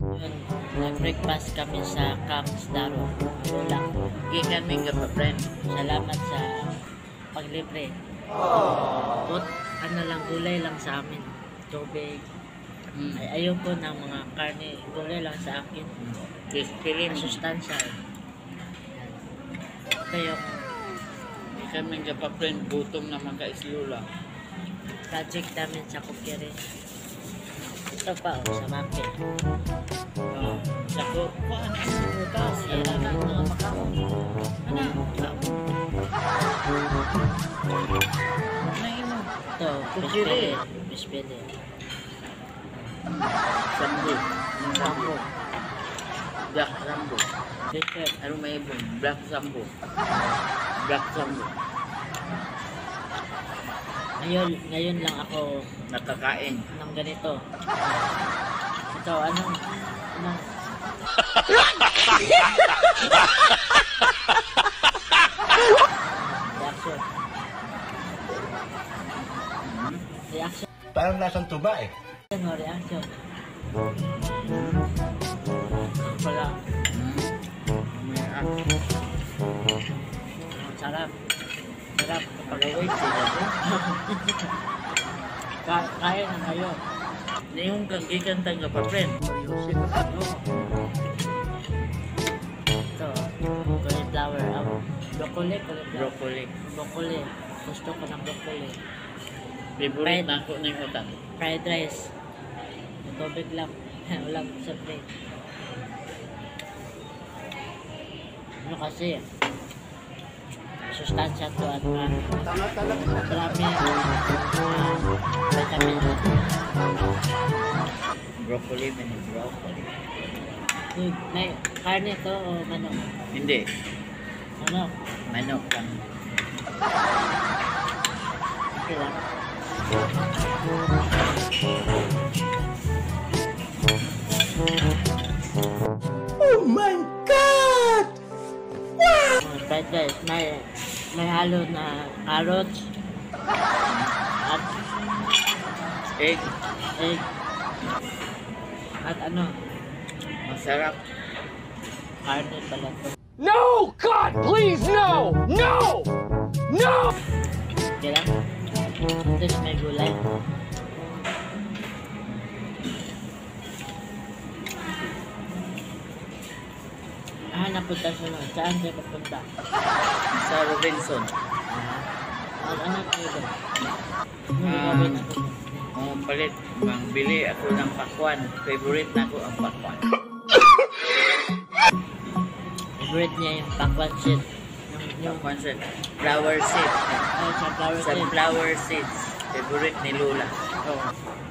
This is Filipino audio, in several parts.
Yun, nag-breakfast kami sa Camps Daro. Wala. Gikan mi nga pa friend. Salamat sa paglibre. But, ano lang, gulay lang sa amin. Tubig. Ay, ayoko ng mga karne. Gulay lang sa akin. Kiskirin. Masustansya. Ito yung Gikan mi nga pa friend. Gutom na magka-islula. project namin sa Kukiri. Ito pa, sa Maki. Sako. Paano ang butas? Sira na mga makao. Ano? Naino. Ito, Kukiri. Bispede. Sambo. Sambo. Black Sambo. Bispede. Ano may ibon? Black Sambo. Black Sambo. Ngayon lang ako Nakakain. ng ganito. Ito, anong reaction. Reaction. Parang lasang tuba eh. Ano, reaction. Wala. Sarap. Sarap. Pag-away sila po. Kaya na kayo. Niyong kang gikan taga pa friend. Ito, cauliflower. Broccoli, cauliflower. Broccoli. Broccoli. Gusto ko ng broccoli. Favorite na ako na yung utak. Fried rice. Tubig lang. Walang siyempre. Ano kasi, sustansya to at marami vitamin. Broccoli, mini broccoli. May karne to o manok? Hindi. Manok. Manok lang. Okay lang. Oh my God! Fried rice. May halo na carrots at Egg. egg at ano, Masarap. karne pala to. No! God, please, no! No! No! Okay lang? Tapos may gulay. Napunta siya nun. Saan siya papunta? Sa Robinson. Ano kayo doon? Palit. Bili ako ng pakwan. Favorite na ako ang pakwan. Favorite niya yung pakwan seed. Yung Pakwan sa flower seeds. sunflower Sa seed. flower seeds. Favorite ni Lola. Oo.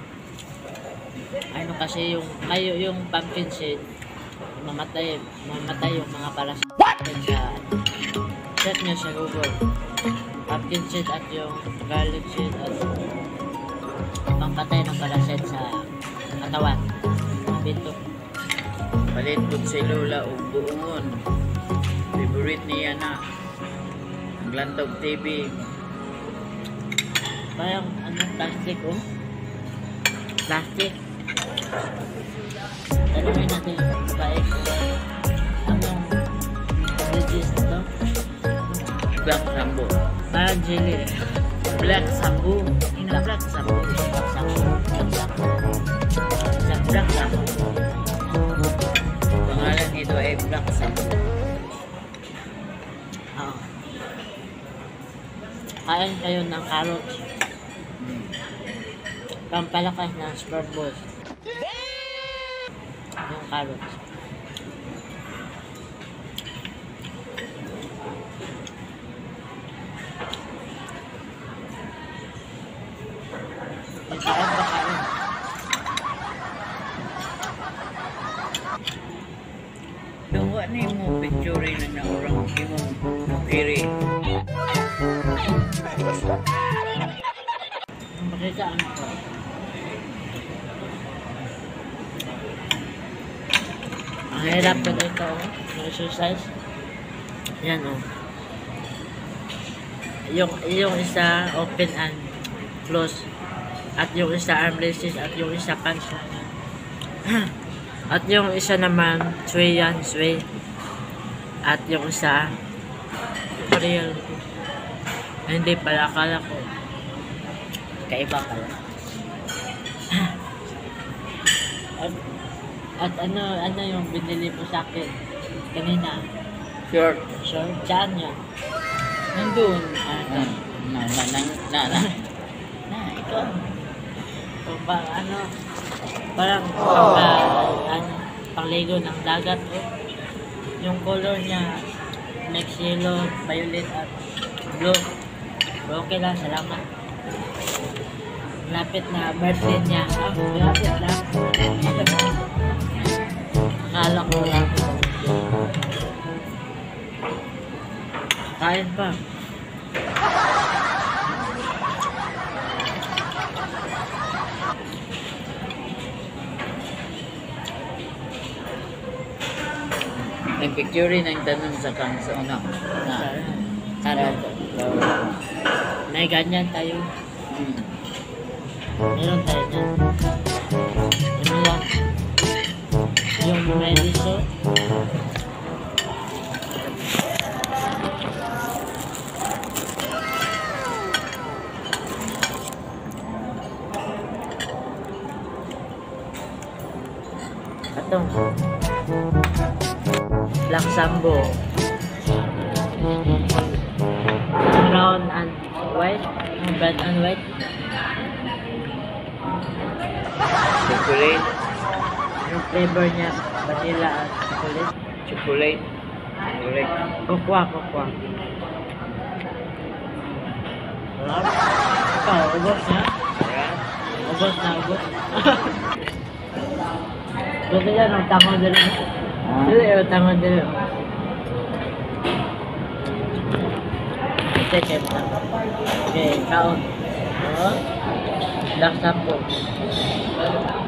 Ano kasi yung pumpkin seed, mamatay yung mga parasit sa set nyo sa Google. Pumpkin seed at yung garlic seed at pampatay ng parasit sa katawan. Bito. Palit ko si Lola o buongon. Favorite niya na. Ang Lantog TV. Parang plastic oh. Plastic. Tanungin natin yung babae ko. Anong religious na to? Black Sambo. Parang jelly. Black Sambo. Black Sambo. Black Sambo. Black Sambo. Pangalan nito ay Black Sambo. Oo. Kain kayo ng carrots. Pampalakas ng sperm balls. Yung carrots. May kain ba kain? Dawa ni mo picture na naurang imong kukiri. Makita ano ko. Ang hirap ko dito, exercise. Yan oh. Yung isa open and close. At yung isa armrests at yung isa pants. At yung isa naman, Sui yan, Sui. At yung isa, Real. Hindi pala, akala ko. Kaiba pala. At ano yung binili mo sa akin kanina? Short. Sure, saan yun? Nandun. Ikaw. Parang pangligo ng dagat. Oh. Yung color niya, mix yellow, violet at blue. Pero okay lang, salamat. Lapit na birthday niya. Lapit lang. Akala ko lang. Kain pa. May picture rin ang tanong sa kang sa una. Sana. May ganyan tayo. Meron tayo dyan. Ano lang? Yung medicine. Atong Black Sambo. Brown and white. Red and white. Chocolate. Yung flavor niya, vanilla at chocolate. Chocolate. Correct. Kokwa. Sarap. Ikaw, ubos na? Ubos. Gusto niya ng tango din. Dili yung tango din. Check. Okay, kaon. Black Sambo.